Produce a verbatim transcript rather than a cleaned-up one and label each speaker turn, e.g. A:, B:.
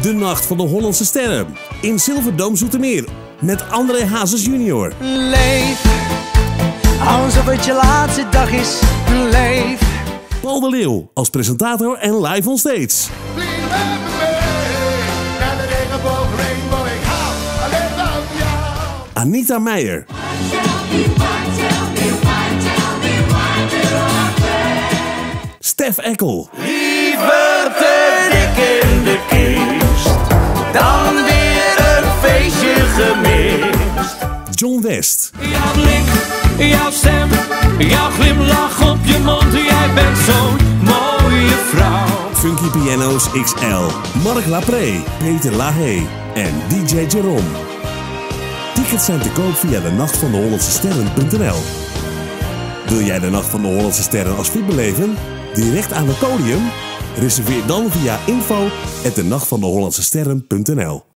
A: De Nacht van de Hollandse Sterren in Silverdome Zoetermeer met André Hazes junior
B: Leef, alsof het je laatste dag is. Leef.
A: Paul de Leeuw als presentator en live on stage. Anita Meijer. Stef Eckel.
C: Liever te dik in de kist, dan weer een feestje gemist.
A: John West.
C: Jouw blik, jouw stem, jouw glimlach op je mond. Jij bent zo'n mooie vrouw.
A: Funky Piano's X L. Mark Lapré, Peter Lahey en D J Jerome. Tickets zijn te koop via de nacht van de hollandse sterren punt n l. Wil jij de Nacht van de Hollandse Sterren als V I P beleven? Direct aan het podium? Reserveer dan via info at de nacht van de hollandse sterren punt n l.